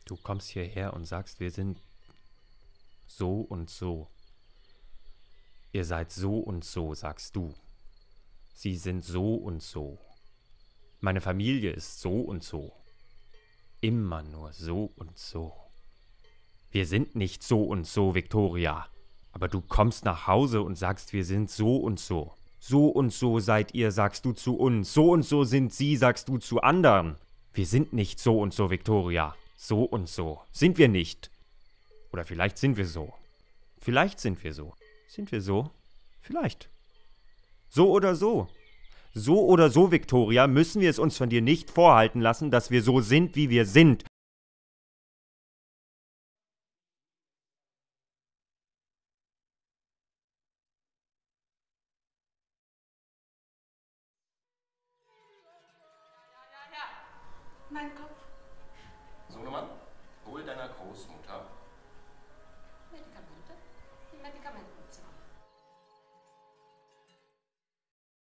Du kommst hierher und sagst, wir sind so und so. Ihr seid so und so, sagst du. Sie sind so und so. Meine Familie ist so und so. Immer nur so und so. Wir sind nicht so und so, Victoria. Aber du kommst nach Hause und sagst, wir sind so und so. So und so seid ihr, sagst du zu uns. So und so sind sie, sagst du zu anderen. Wir sind nicht so und so, Victoria. So und so. Sind wir nicht. Oder vielleicht sind wir so. Vielleicht sind wir so. Sind wir so? Vielleicht. So oder so. So oder so, Victoria, müssen wir es uns von dir nicht vorhalten lassen, dass wir so sind, wie wir sind. Mein Kopf. Sohnemann, hol deiner Großmutter. Medikamente? Die Medikamente.